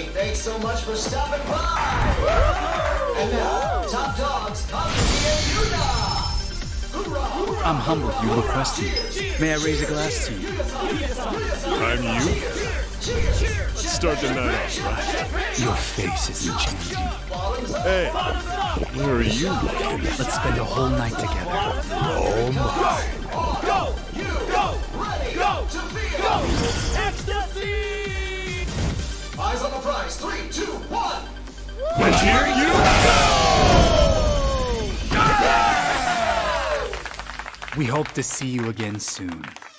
Thanks so much for stopping by! And now, top dogs, Kazuki and Yuna! Hoorah! I'm humbled you requested it. May I raise a glass to you? I'm you? Let's start the night off, right? Your face isn't changing. Hey, where are you? Let's spend the whole night together. Oh my. Go! Ready! Go! Go! Ecstasy! Eyes on the prize. 3, 2, 1! And here you go! We hope to see you again soon.